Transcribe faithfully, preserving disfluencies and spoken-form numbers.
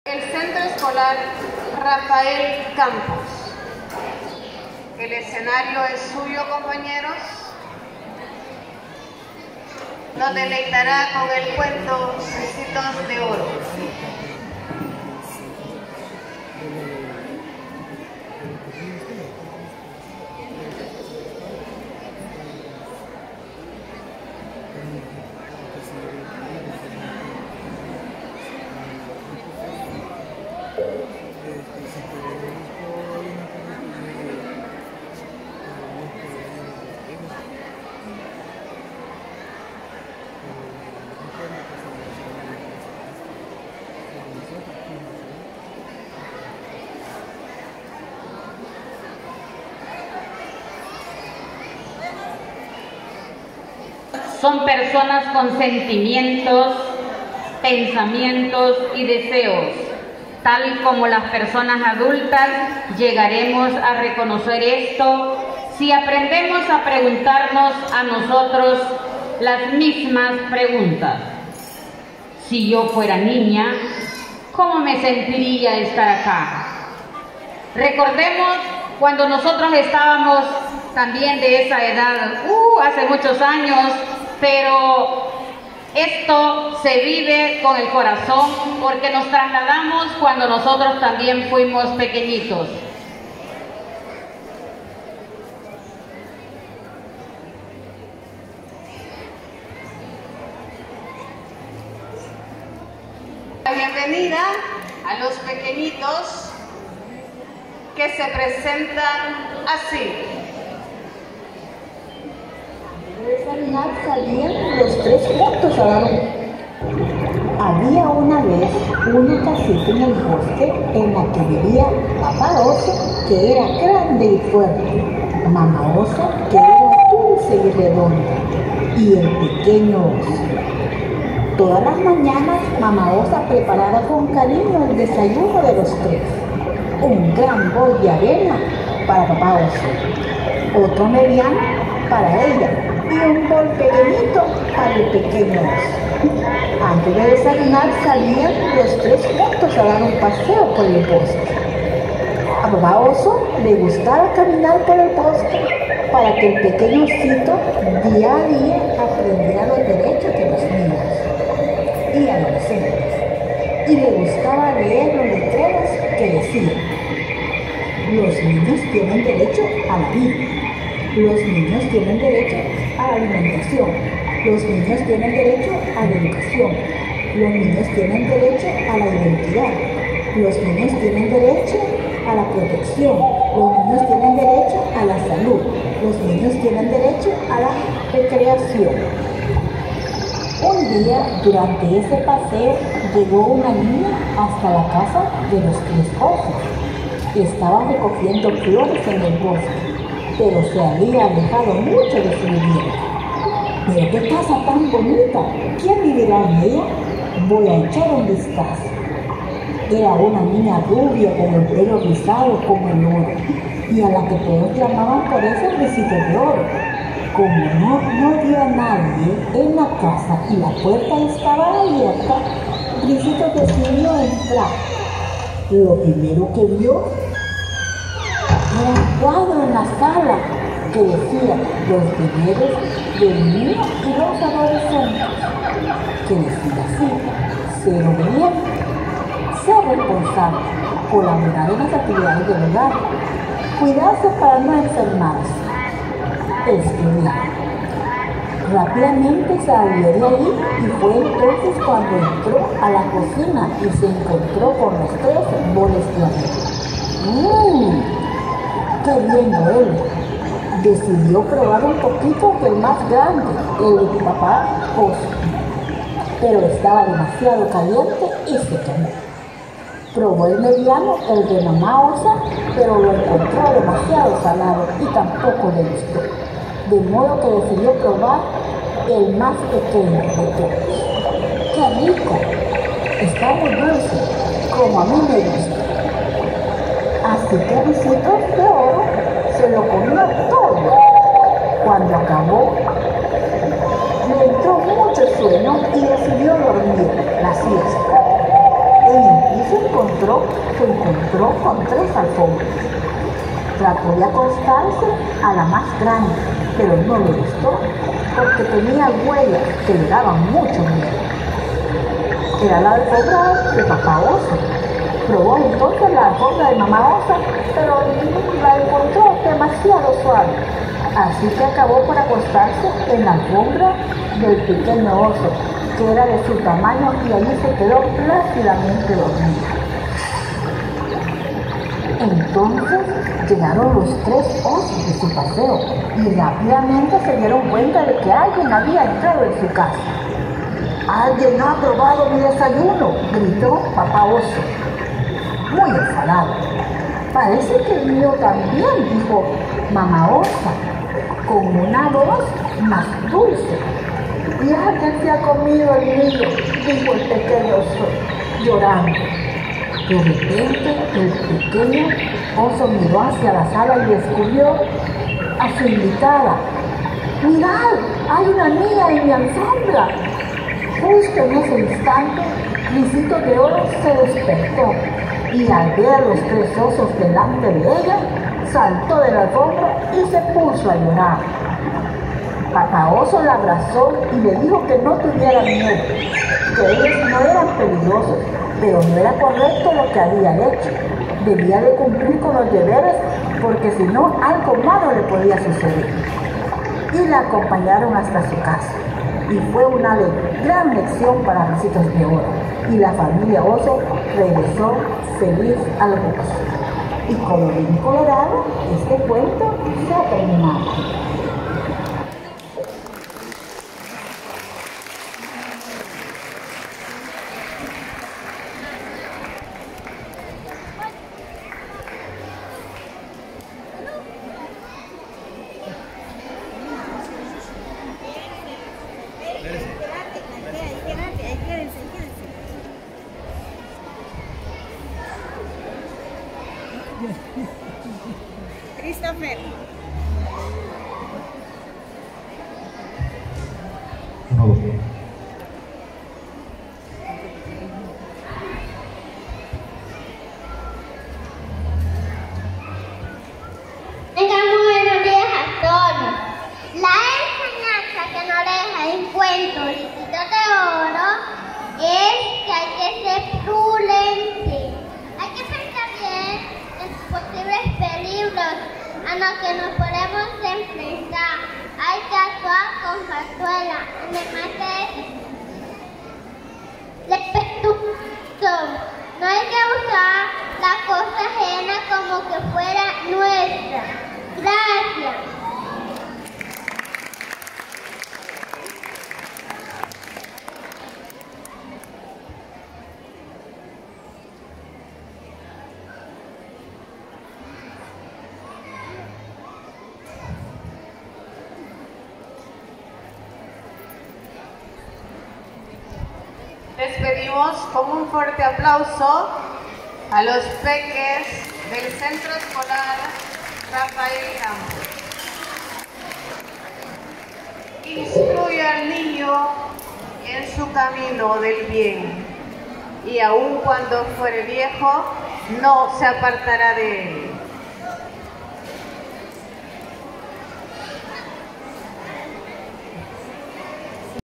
El Centro Escolar Rafael Campos. El escenario es suyo, compañeros. Nos deleitará con el cuento Ricitos de Oro. Son personas con sentimientos, pensamientos y deseos. Tal como las personas adultas, llegaremos a reconocer esto si aprendemos a preguntarnos a nosotros las mismas preguntas. Si yo fuera niña, ¿cómo me sentiría estar acá? Recordemos cuando nosotros estábamos también de esa edad, uh, hace muchos años, pero esto se vive con el corazón porque nos trasladamos cuando nosotros también fuimos pequeñitos. La bienvenida a los pequeñitos que se presentan así. De desayunar salían los tres juntos a dar un... Había una vez una casita en el bosque en la que vivía Papá Oso, que era grande y fuerte, Mamá Osa, que era dulce y redonda, y el pequeño oso. Todas las mañanas Mamá Osa preparaba con cariño el desayuno de los tres. Un gran bol de avena para Papá Oso, otro mediano para ella y un bol pequeñito para el pequeño oso. Antes de desayunar salían los tres juntos a dar un paseo por el bosque. A Papá Oso le gustaba caminar por el bosque para que el pequeño osito día a día aprendiera los derechos de los niños y adolescentes. Y le gustaba leer los letreros que decían: los niños tienen derecho a la vida. Los niños tienen derecho a la alimentación. Los niños tienen derecho a la educación. Los niños tienen derecho a la identidad. Los niños tienen derecho a la protección. Los niños tienen derecho a la salud. Los niños tienen derecho a la recreación. Un día, durante ese paseo, llegó una niña hasta la casa de los tres osos. Estaba recogiendo flores en el bosque, pero se había alejado mucho de su vivienda. «Pero qué casa tan bonita, ¿quién vivirá en ella? Voy a echar un vistazo». Era una niña rubia con el pelo rizado como el oro, y a la que todos llamaban por ese Ricito de Oro. Como no, no había nadie en la casa y la puerta estaba abierta, Ricito decidió entrar. Lo primero que vio era un cuadro en la sala que decía los deberes del niño y los adolescentes, que decía así: ser obediente, ser responsable, colaborar en las actividades del hogar, cuidarse para no enfermarse, estudiar. Rápidamente salió de ahí y fue entonces cuando entró a la cocina y se encontró con los tres boles de arroz. ¡Mmm! ¡Qué bien huele! Decidió probar un poquito del más grande, el de Papá Oso, pero estaba demasiado caliente y se quemó. Probó el mediano, el de Mamá Osa, pero lo encontró demasiado salado y tampoco le gustó, de modo que decidió probar el más pequeño de todos. ¡Qué rico! Está muy dulce, como a mí me gusta. Así que Ricitos de Oro se lo comió todo. Cuando acabó, le entró mucho sueño y decidió dormir la siesta. En el piso se encontró, se encontró con tres alfombras. Trató de acostarse a la más grande, pero no le gustó porque tenía huellas que le daban mucho miedo. Era la alfombra de Papá Oso. Probó entonces la alfombra de Mamá Osa, pero la encontró demasiado suave. Así que acabó por acostarse en la alfombra del pequeño oso, que era de su tamaño, y allí se quedó plácidamente dormido. Entonces llegaron los tres osos de su paseo y rápidamente se dieron cuenta de que alguien había entrado en su casa. «¡Alguien no ha probado mi desayuno!», gritó Papá Oso, muy enfadado. «Parece que el mío también», dijo Mamá Osa, con una voz más dulce. «¿Y alguien se ha comido el mío?», dijo el pequeño oso, llorando. De repente, el pequeño oso miró hacia la sala y descubrió a su invitada. «¡Mirad! ¡Hay una niña en mi alfombra!». Justo en ese instante, Risito de Oro se despertó y al ver a los tres osos delante de ella, saltó de la alfombra y se puso a llorar. Papá Oso la abrazó y le dijo que no tuviera miedo, que ellos no eran peligrosos, pero no era correcto lo que había hecho. Debía de cumplir con los deberes porque si no, algo malo le podía suceder. Y la acompañaron hasta su casa. Y fue una le gran lección para Ricitos de Oro. Y la familia Oso regresó feliz al bosque. Y como bien colorado, este cuento se ha terminado. Christopher. No. Tengan muy buenos días a todos. La enseñanza que nos deja el cuento Ricitos de Oro es que hay que ser prudente. Hay que pensar bien en posibles peligros a los que nos podemos enfrentar. Hay que actuar con cautela, además de respetuoso. No hay que usar la cosa ajena como que fuera nuestra. Gracias. Despedimos con un fuerte aplauso a los peques del Centro Escolar Rafael Campos. Instruye al niño en su camino del bien, y aun cuando fuere viejo, no se apartará de él.